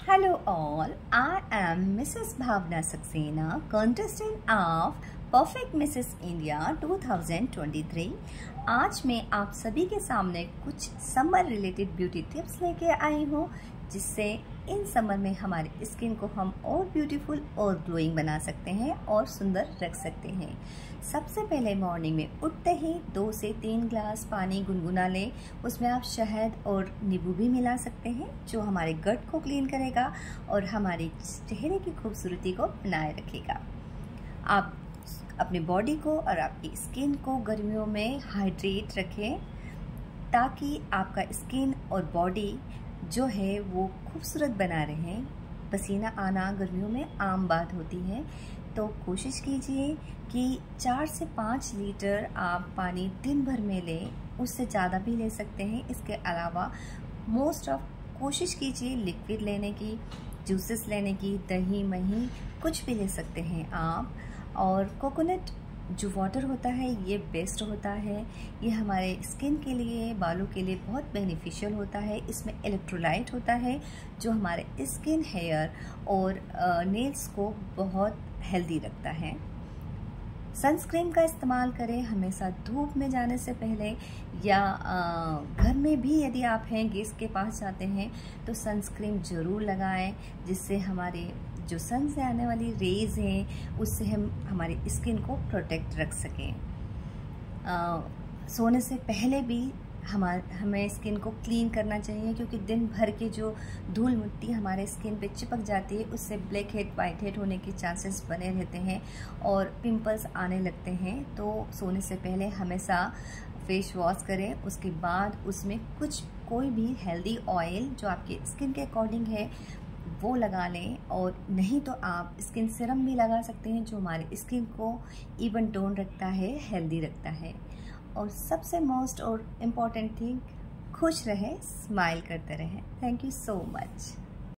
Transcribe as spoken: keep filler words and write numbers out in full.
Hello all, I am Missus Bhavna Saxena, contestant of Perfect Missus India दो हज़ार तेईस। आज मैं आप सभी के सामने कुछ समर रिलेटेड ब्यूटी टिप्स लेके आई हूँ, जिससे इन समर में हमारी स्किन को हम और ब्यूटीफुल और ग्लोइंग बना सकते हैं और सुंदर रख सकते हैं। सबसे पहले मॉर्निंग में उठते ही दो से तीन ग्लास पानी गुनगुना लें। उसमें आप शहद और नींबू भी मिला सकते हैं, जो हमारे गट को क्लीन करेगा और हमारे चेहरे की खूबसूरती को बनाए रखेगा। आप अपनी बॉडी को और आपकी स्किन को गर्मियों में हाइड्रेट रखें, ताकि आपका स्किन और बॉडी जो है वो खूबसूरत बना रहे। पसीना आना गर्मियों में आम बात होती है, तो कोशिश कीजिए कि चार से पाँच लीटर आप पानी दिन भर में लें। उससे ज़्यादा भी ले सकते हैं। इसके अलावा मोस्ट ऑफ कोशिश कीजिए लिक्विड लेने की, जूसेस लेने की, दही मही कुछ भी ले सकते हैं आप। और कोकोनट जो वाटर होता है ये बेस्ट होता है। ये हमारे स्किन के लिए, बालों के लिए बहुत बेनिफिशियल होता है। इसमें इलेक्ट्रोलाइट होता है, जो हमारे स्किन, हेयर और नेल्स को बहुत हेल्दी रखता है। सनस्क्रीन का इस्तेमाल करें हमेशा धूप में जाने से पहले, या घर में भी यदि आप हैं गेस्ट के पास जाते हैं तो सनस्क्रीन ज़रूर लगाएं, जिससे हमारे जो सन से आने वाली रेज़ हैं उससे हम हमारी स्किन को प्रोटेक्ट रख सकें। आ, सोने से पहले भी हमार हमें स्किन को क्लीन करना चाहिए, क्योंकि दिन भर के जो धूल मिट्टी हमारे स्किन पे चिपक जाती है उससे ब्लैक हेड, वाइट हेड होने के चांसेस बने रहते हैं और पिंपल्स आने लगते हैं। तो सोने से पहले हमेशा फेस वॉश करें। उसके बाद उसमें कुछ कोई भी हेल्दी ऑयल जो आपके स्किन के अकॉर्डिंग है वो लगा लें, और नहीं तो आप स्किन सीरम भी लगा सकते हैं, जो हमारे स्किन को इवन टोन रखता है, हेल्दी रखता है। और सबसे मोस्ट और इम्पॉर्टेंट थिंग, खुश रहें, स्माइल करते रहें। Thank you so much.